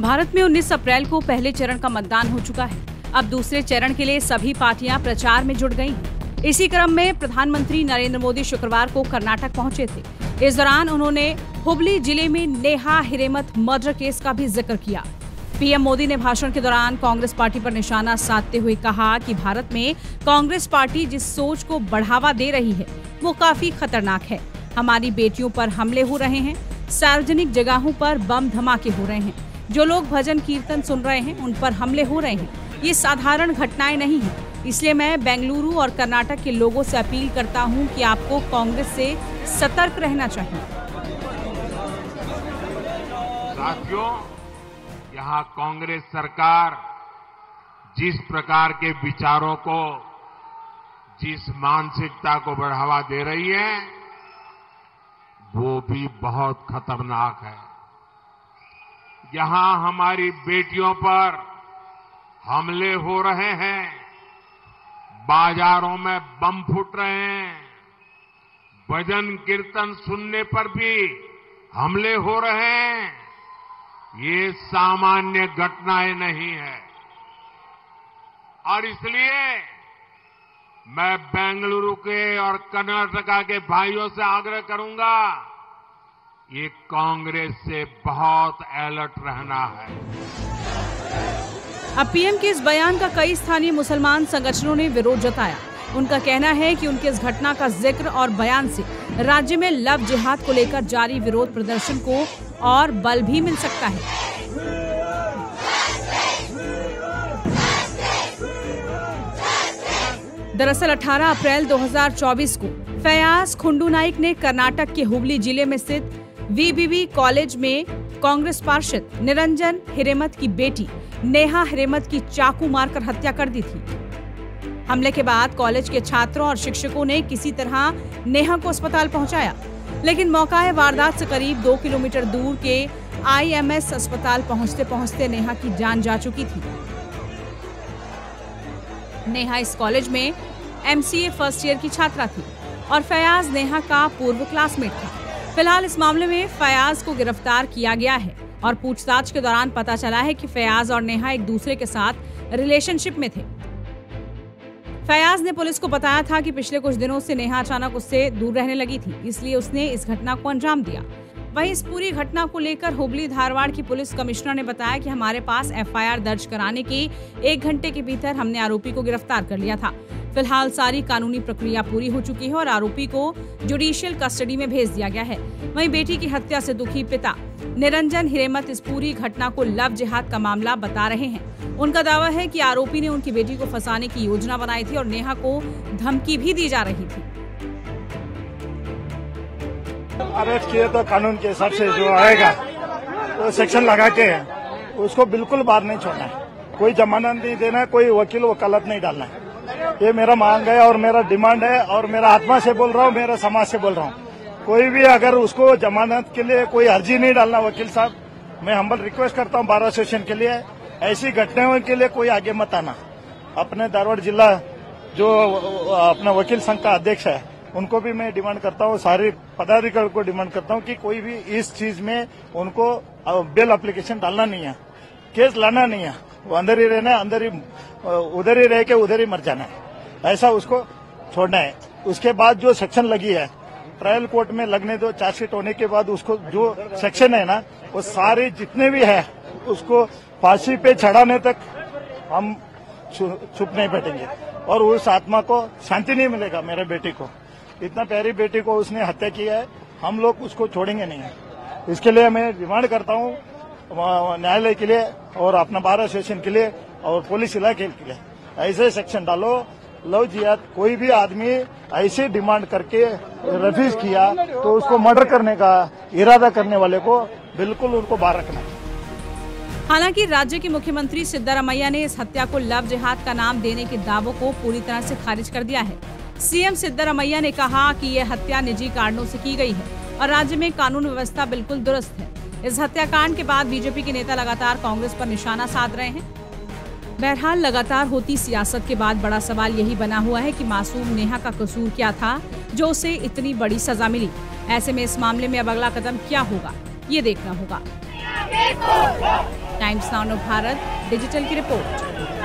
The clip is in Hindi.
भारत में 19 अप्रैल को पहले चरण का मतदान हो चुका है। अब दूसरे चरण के लिए सभी पार्टियां प्रचार में जुट गई हैं। इसी क्रम में प्रधानमंत्री नरेंद्र मोदी शुक्रवार को कर्नाटक पहुंचे थे। इस दौरान उन्होंने हुबली जिले में नेहा हिरेमथ मर्डर केस का भी जिक्र किया। पीएम मोदी ने भाषण के दौरान कांग्रेस पार्टी पर निशाना साधते हुए कहा कि भारत में कांग्रेस पार्टी जिस सोच को बढ़ावा दे रही है वो काफी खतरनाक है। हमारी बेटियों पर हमले हो रहे हैं, सार्वजनिक जगहों पर बम धमाके हो रहे हैं, जो लोग भजन कीर्तन सुन रहे हैं उन पर हमले हो रहे हैं। ये साधारण घटनाएं नहीं हैं। इसलिए मैं बेंगलुरु और कर्नाटक के लोगों से अपील करता हूं कि आपको कांग्रेस से सतर्क रहना चाहिए। साथियों, यहाँ कांग्रेस सरकार जिस प्रकार के विचारों को, जिस मानसिकता को बढ़ावा दे रही है वो भी बहुत खतरनाक है। यहाँ हमारी बेटियों पर हमले हो रहे हैं, बाजारों में बम फूट रहे हैं, भजन कीर्तन सुनने पर भी हमले हो रहे हैं। ये सामान्य घटनाएं नहीं है और इसलिए मैं बेंगलुरु के और कर्नाटका के भाइयों से आग्रह करूंगा, ये कांग्रेस से बहुत अलर्ट रहना है। अब पीएम के इस बयान का कई स्थानीय मुसलमान संगठनों ने विरोध जताया। उनका कहना है कि उनके इस घटना का जिक्र और बयान से राज्य में लव जिहाद को लेकर जारी विरोध प्रदर्शन को और बल भी मिल सकता है। दरअसल 18 अप्रैल 2024 को फयाज खुंडू नाइक ने कर्नाटक के हुबली जिले में स्थित वीबीवी कॉलेज में कांग्रेस पार्षद निरंजन हिरेमथ की बेटी नेहा हिरेमथ की चाकू मारकर हत्या कर दी थी। हमले के बाद कॉलेज के छात्रों और शिक्षकों ने किसी तरह नेहा को अस्पताल पहुंचाया, लेकिन मौका वारदात से करीब 2 किलोमीटर दूर के आईएमएस अस्पताल पहुंचते पहुंचते नेहा की जान जा चुकी थी। नेहा इस कॉलेज में एमसीए फर्स्ट ईयर की छात्रा थी और फयाज नेहा का पूर्व क्लासमेट था। फिलहाल इस मामले में फयाज को गिरफ्तार किया गया है और पूछताछ के दौरान पता चला है कि फयाज और नेहा एक दूसरे के साथ रिलेशनशिप में थे। फयाज ने पुलिस को बताया था कि पिछले कुछ दिनों से नेहा अचानक उससे दूर रहने लगी थी, इसलिए उसने इस घटना को अंजाम दिया। वहीं इस पूरी घटना को लेकर हुबली धारवाड़ की पुलिस कमिश्नर ने बताया कि हमारे पास एफआईआर दर्ज कराने के 1 घंटे के भीतर हमने आरोपी को गिरफ्तार कर लिया था। फिलहाल सारी कानूनी प्रक्रिया पूरी हो चुकी है और आरोपी को जुडिशियल कस्टडी में भेज दिया गया है। वहीं बेटी की हत्या से दुखी पिता निरंजन हिरेमथ इस पूरी घटना को लव जिहाद का मामला बता रहे हैं। उनका दावा है कि आरोपी ने उनकी बेटी को फंसाने की योजना बनाई थी और नेहा को धमकी भी दी जा रही थी। अरेस्ट किए तो कानून के हिसाब से जो आएगा तो सेक्शन लगा के उसको बिल्कुल बाहर नहीं छोड़ना है। कोई जमानत नहीं देना है, कोई वकील वकालत नहीं डालना है। ये मेरा मांग है और मेरा डिमांड है और मेरा आत्मा से बोल रहा हूँ, मेरा समाज से बोल रहा हूँ। कोई भी अगर उसको जमानत के लिए कोई अर्जी नहीं डालना, वकील साहब मैं हम्बल रिक्वेस्ट करता हूँ बार एसोसिएशन के लिए, ऐसी घटनाओं के लिए कोई आगे मत आना। अपने धारवाड़ जिला जो अपना वकील संघ का अध्यक्ष है उनको भी मैं डिमांड करता हूँ, सारे पदाधिकारियों को डिमांड करता हूँ कि कोई भी इस चीज में उनको बेल एप्लीकेशन डालना नहीं है, केस लाना नहीं है। वो अंदर ही रहना है, अंदर ही उधर ही रह के उधर ही मर जाना है, ऐसा उसको छोड़ना है। उसके बाद जो सेक्शन लगी है ट्रायल कोर्ट में लगने दो, चार्जशीट होने के बाद उसको जो सेक्शन है ना वो सारे जितने भी है उसको फांसी पे चढ़ाने तक हम चुप नहीं बैठेंगे और उस आत्मा को शांति नहीं मिलेगा। मेरे बेटी को, इतना प्यारी बेटी को उसने हत्या किया है, हम लोग उसको छोड़ेंगे नहीं। इसके लिए मैं डिमांड करता हूँ न्यायालय के लिए और अपना बार एसोसिएशन के लिए और पुलिस इलाके के लिए, ऐसे सेक्शन डालो लव जिहाद। कोई भी आदमी ऐसे डिमांड करके रिफ्यूज किया तो उसको मर्डर करने का इरादा करने वाले को बिल्कुल उनको बाहर रखना है। हालांकि राज्य के मुख्यमंत्री सिद्धारमैया ने इस हत्या को लव जिहाद का नाम देने के दावों को पूरी तरह से खारिज कर दिया है। सीएम सिद्धारमैया ने कहा कि यह हत्या निजी कारणों से की गई है और राज्य में कानून व्यवस्था बिल्कुल दुरुस्त है। इस हत्याकांड के बाद बीजेपी के नेता लगातार कांग्रेस पर निशाना साध रहे हैं। बहरहाल लगातार होती सियासत के बाद बड़ा सवाल यही बना हुआ है कि मासूम नेहा का कसूर क्या था जो उसे इतनी बड़ी सजा मिली। ऐसे में इस मामले में अब अगला कदम क्या होगा, ये देखना होगा। टाइम्स नाउ भारत डिजिटल की रिपोर्ट।